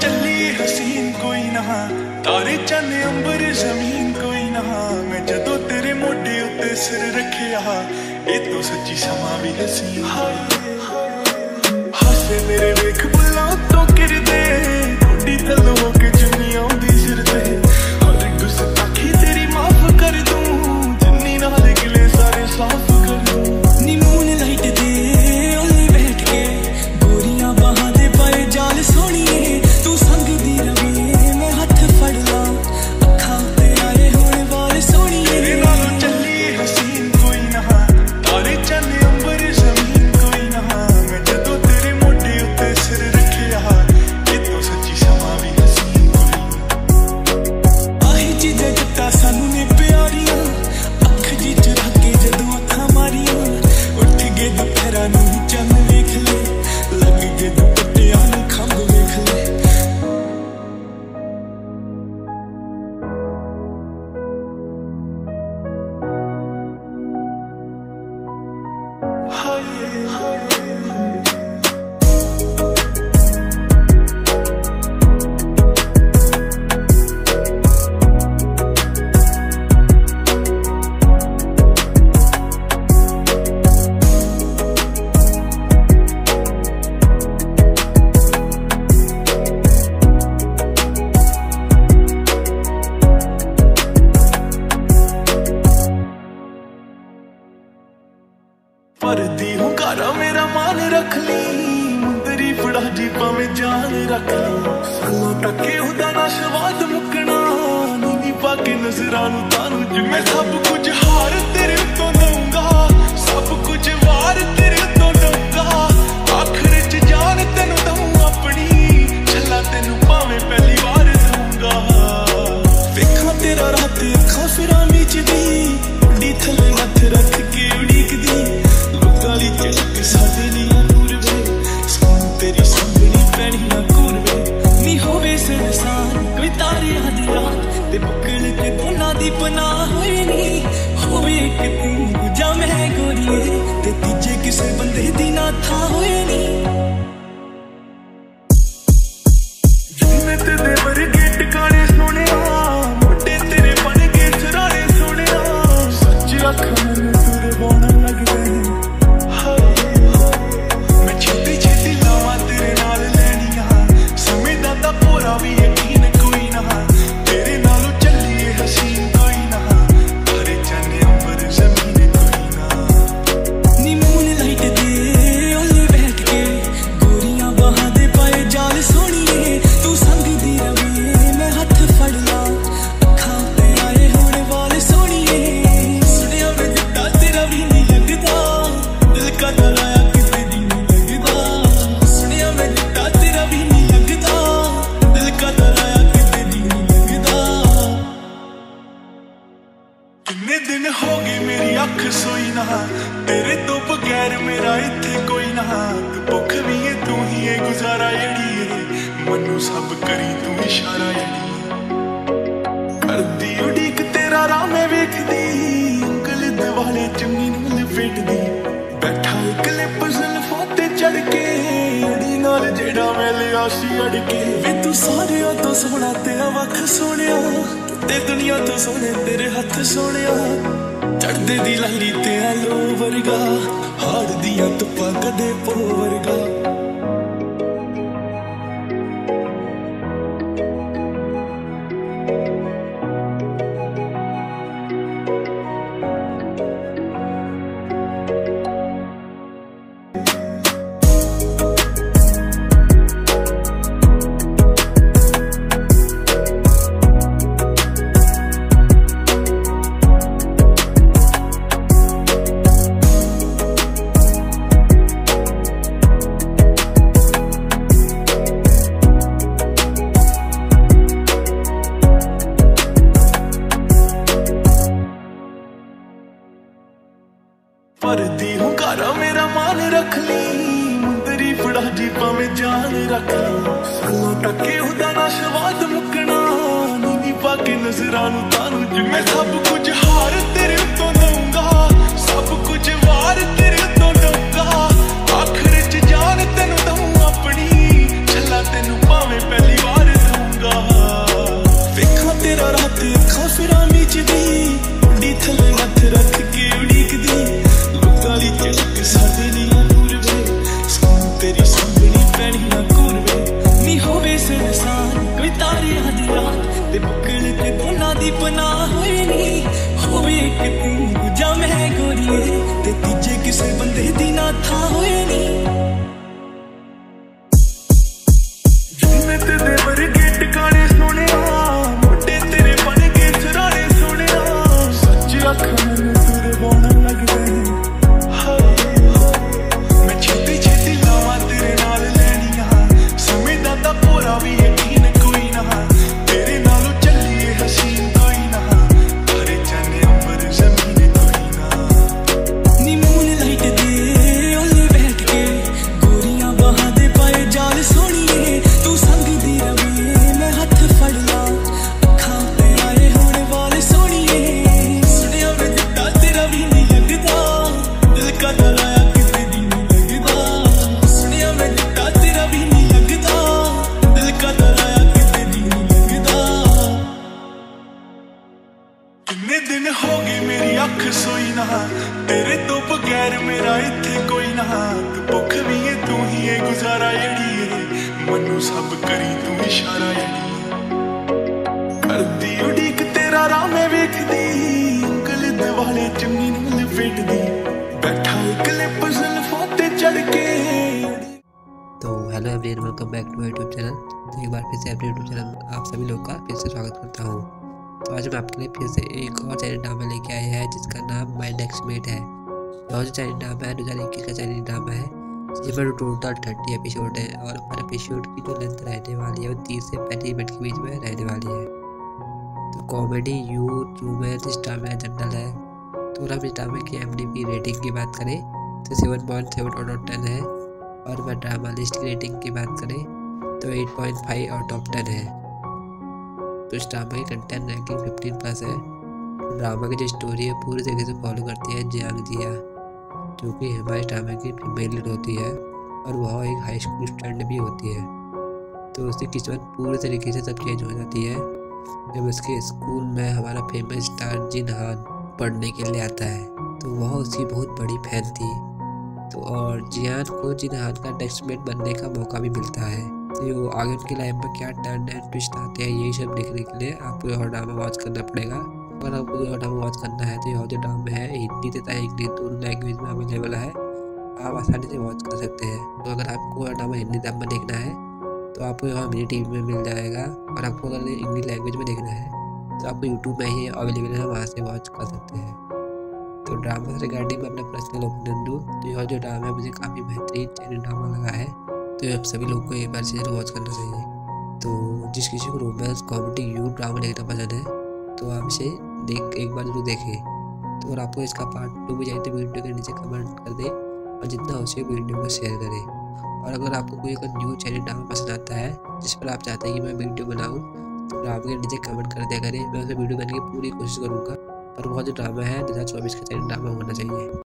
चली हसीन कोई ना, तारे चन अंबर जमीन कोई ना। मैं जदों तेरे मोढे उत्ते सिर रखिया, ये तो सच्ची समा भी हसीन। हासे मेरे वेख बुल्लां तो किरदे, थोड़ी थल्लों होके चुन्नी आउंदी सिर ते। हर गुस्ताखी तेरी माफ कर दूं, जिन्नी नाल गिले सारे साफ कर दूं। नी मून लाइट दे ओले बैठ के, गोरियां बाहां दे पाए जाल सोहणीए। तू संग दी रवे मैं हथ फड़ ला, अखां ते आए होण वाल सोहणीए। तेरे नालों चली हसीन कोई ना, तारे चन अंबर जमीन कोई ना। मैं जदों तेरे मोढे उत्ते सिर रखिया, ये तो सच्ची समा भी हसीन कोई ना। आही चीज़ां जट्टा सानू ने प्यारियां, अख जी चुरा के जदों अखां मारियां। उठ गए दुपहरा नूं चंद वेख ले, लग गए दुपट्टियां नूं खंभ वेख ले। भरदी हुंकारा मेरा मान रख ली, मुंदरी फड़ा जी भावें जान रख ली। सालों टके उदा ना स्वाद मुकना, नीवी पाके नजरां नूं तानू ज मैं सब कुछ हार तेरे उत्तों दूंगा, सब कुछ वार तेरे उत्तों दूंगा। आखिर च जान तेनू दूं अपनी, छल्ला तेनू भावें पहली बार दूंगा। वेखां तेरा रात अखां फिरां मीचदी, उड़ी थल्ले मत्थ रख के उड़ीकदी। गाली चलक सादे लिया नूर वे, सोनू तेरी संभनी पैनी ना कूर वे। नी होवे संसार कोई तारे आधी रात, ते बुकल ते दोना दी पनाह होए नी। होवे एक तू दूजा मैं गोरीए, ते तीजे किसे बंदे दी ना था होए नी। जन्नत दे वर्गे टिकाणे सोहणिया, मोढे तेरे बन के सराणे सोहणिया। सच आखां मैनूं तुर वाउण लगदे, भी यकीन कोई ना। तेरे नालों चली हसीन कोई ना, तारे चन अंबर जमीन कोई ना। नी मून लाइट दे ओले बैठ के, गोरियां बाहां दे पाए जाल सोहणीए। तू संग दी रवे मैं हथ फड़ ला, अखां ते आए होण वाल सोहणीए। सुणिया मैं जट्टा तेरा भी नहीं लगदा, दिल का दराया किते दी नहीं लगदा। सुणिया मैं जट्टा तेरा भी नहीं लगदा, कितने दिन हो गए मेरी अख सोई ना, तेरे तो बगैर मेरा इत्थे कोई ना। तू भुख भी है तू ही है गुजारा जड़िए, मनु सब करी तू इशारा जड़िए। करदी उड़ीक तेरा राह मैं वेखदी, अंकल दिवाले चुन्नी नूं लपेटदी। बैठा क्लिप जुल्फां ते चढ़ के, अड़ी नाल जेड़ा मैं लिया सी अड़ के। वे तू सारियां तो सोहना तेरा वख सोहणिया, ते दुनिया तो सोहणे तेरे हथ सोहणिया। चढ़दे दी लाली ते आलो वर्गा, हाड़ दियां धुप्पां कदे पो वर्गा। भरदी हुंकारा मेरा मान रख ली, मुंदरी फड़ा जी भावें जान रख ली। सालों टके उदा ना स्वाद मुकना, नीवी पाके नजरां नूं तानू ज मैं सब कुछ हार तेरे उत्तों दूंगा, सब कुछ वार तेरे उत्तों दूंगा। आखिर च जान तेनू दूं अपनी, छल्ला तेनू भावें पहली बार एहसान कोई तारे आधी रात ते बुकल ते दोना दी पनाह होए नी होवे एक तू दूजा मैं गोरीए ते तीजे किसे बंदे दी ना था होए नी तेरे वर्गे टिकाने सोने मोटे तेरे बन के सराने सोने सच आखा मैनू तेरे बोना लगदे मैं छेती छेती लावां तेरे नाल लैनियां समय दा तां पूरा भी यकीन कोई ना तेरे नालों चलिए हसीन कोई ना तारे जाने अम्बर जमीन कोई ना नी मून लाइट दे ओले बैठ के गोरियां बाहां दे पाए जाल सोनिए तू संग दी रवे मैं हथ फड़ ला अखां ते आए होने वाले सोनिए सुनिया मैं जिद्दा तेरा भी नहीं लगदा दिल का दराया किसी दी नहीं लगदा सुनिया मैं जिद्दा तेरा भी नहीं लगदा दिल का दराया किसी दी नहीं लगदा कितने दिन हो गए मेरी अख सोई ना तेरे तो बगैर मेरा इत्थे कोई ना तू भुख भी है तू ही है गुजारा जड़िए मनु सब करी तू इशारा जड़िए करदी उड़ीक तेरा राह मैं वेखदी अंकल दिवाले चुन्नी नूं लपेटदी बैठा क्लिप जुल्फां ते चढ़ के तो hello everyone, welcome back to YouTube channel. तो एक बार फिर से अपने यूट्यूब चैनल आप सभी लोग का फिर से स्वागत करता हूँ। तो आज मैं आपके लिए फिर से एक और चाइनीज ड्रामा लेके आया है जिसका नाम माय नेक्स्ट मेट है। और जो चाइनीज ड्रामा है 2021 का चाइनीज ड्रामा है जिसमें टोटल 30 एपिसोड है और हर एपिसोड की जो लेंथ रहने वाली है वो 30 से 35 मिनट के बीच में रहने वाली है। तो कॉमेडी, यूथ, रोमांस इस ड्रामे का जनरल है। तो अगर हम इस ड्रामे की IMDb रेटिंग की बात करें तो 7.7 आउट ऑफ 10 है और वह ड्रामा लिस्ट की रेटिंग की बात करें तो 8.5 आउट ऑफ 10 है। तो इस ड्रामा की कंटेंट रैंकिंग 15+ है। ड्रामा की जो स्टोरी है पूरी तरीके से फॉलो करती है जियांग जिया, जो कि हमारे ड्रामा की फीमेल लीड होती है और वह एक हाई स्कूल स्टूडेंट भी होती है। तो उसकी किस्मत पूरी तरीके से सब चेंज हो जाती है जब उसके स्कूल में हमारा फेमस स्टार जिन हान पढ़ने के लिए आता है। तो वह उसकी बहुत बड़ी फैन थी। तो और जियान को जिन हान का नेक्स्ट मेट बनने का मौका भी मिलता है। तो आगे उनकी लाइफ में क्या टर्न एंड ट्विस्ट आते हैं यही सब देखने के लिए आपको यह ड्रामा वॉच करना पड़ेगा। अगर आपको यह ड्रामा वॉच करना है तो यह जो ड्रामा है हिंदी तथा इंग्लिश दोनों लैंग्वेज में अवेलेबल है, आप आसानी से वॉच कर सकते हैं। तो अगर आपको यह ड्रामा हिंदी डब में देखना है तो आपको यहाँ मिनी टीवी में मिल जाएगा, और आपको अगर इंग्लिश लैंग्वेज में देखना है तो आपको यूट्यूब में ही अवेलेबल है, वहाँ से वॉच कर सकते हैं। तो ड्रामा से रिगार्डिंग मैं अपना पर्सनल ओपिनियन दूँ तो यह जो ड्रामा है मुझे काफ़ी बेहतरीन चाइनीज ड्रामा लगा है। तो आप सभी लोगों को एक बार जरूर वॉच करना चाहिए। तो जिस किसी को रोमांस, कॉमेडी, यूथ ड्रामा देखना पसंद है तो आप इसे एक बार जरूर देखें। तो अगर आपको इसका पार्ट 2 भी चाहिए तो वीडियो के नीचे कमेंट कर दें और जितना हो सके वीडियो को शेयर करें। और अगर आपको कोई अगर न्यू चाइनीज ड्रामा पसंद आता है जिस पर आप चाहते हैं कि मैं वीडियो बनाऊँ तो आप के नीचे कमेंट कर दिया करें, मैं उसे वीडियो बनाने की पूरी कोशिश करूँगा। पर वह जो ड्रामा है 2024 का चाइनीज ड्रामा होना चाहिए।